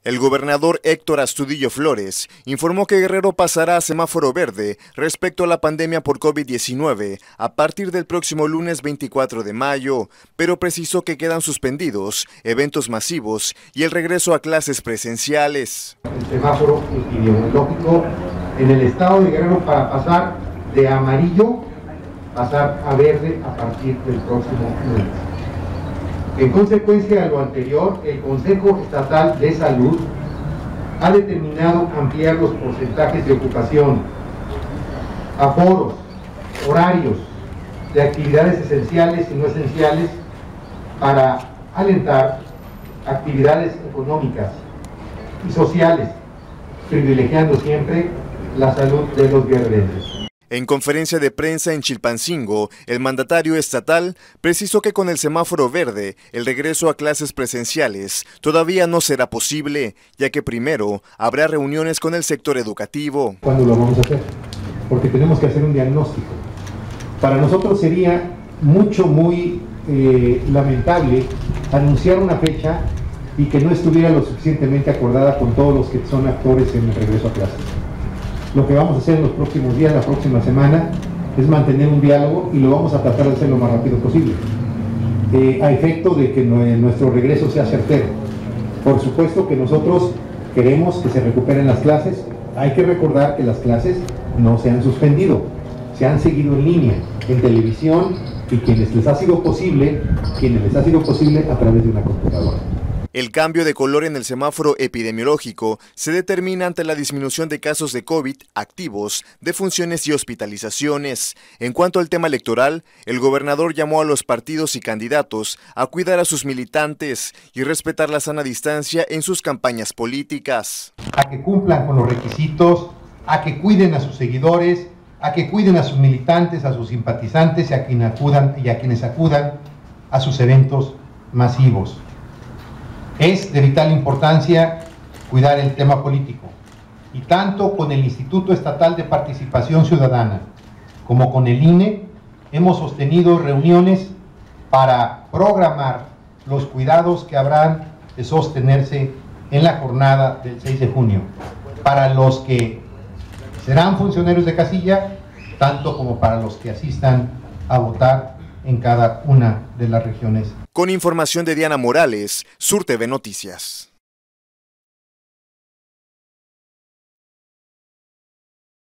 El gobernador Héctor Astudillo Flores informó que Guerrero pasará a semáforo verde respecto a la pandemia por COVID-19 a partir del próximo lunes 24 de mayo, pero precisó que quedan suspendidos eventos masivos y el regreso a clases presenciales. El semáforo epidemiológico en el estado de Guerrero para pasar de amarillo, pasar a verde a partir del próximo lunes. En consecuencia de lo anterior, el Consejo Estatal de Salud ha determinado ampliar los porcentajes de ocupación, aforos, horarios de actividades esenciales y no esenciales para alentar actividades económicas y sociales, privilegiando siempre la salud de los guerrerenses. En conferencia de prensa en Chilpancingo, el mandatario estatal precisó que con el semáforo verde, el regreso a clases presenciales todavía no será posible, ya que primero habrá reuniones con el sector educativo. ¿Cuándo lo vamos a hacer? Porque tenemos que hacer un diagnóstico. Para nosotros sería muy lamentable anunciar una fecha y que no estuviera lo suficientemente acordada con todos los que son actores en el regreso a clases. Lo que vamos a hacer en los próximos días, la próxima semana, es mantener un diálogo y lo vamos a tratar de hacer lo más rápido posible, a efecto de que nuestro regreso sea certero. Por supuesto que nosotros queremos que se recuperen las clases. Hay que recordar que las clases no se han suspendido, se han seguido en línea, en televisión, y quienes les ha sido posible a través de una computadora. El cambio de color en el semáforo epidemiológico se determina ante la disminución de casos de COVID activos, defunciones y hospitalizaciones. En cuanto al tema electoral, el gobernador llamó a los partidos y candidatos a cuidar a sus militantes y respetar la sana distancia en sus campañas políticas. A que cumplan con los requisitos, a que cuiden a sus seguidores, a que cuiden a sus militantes, a sus simpatizantes y a quienes acudan a sus eventos masivos. Es de vital importancia cuidar el tema político, y tanto con el Instituto Estatal de Participación Ciudadana como con el INE hemos sostenido reuniones para programar los cuidados que habrán de sostenerse en la jornada del 6 de junio, para los que serán funcionarios de casilla, tanto como para los que asistan a votar en cada una de las regiones. Con información de Diana Morales, Sur TV Noticias.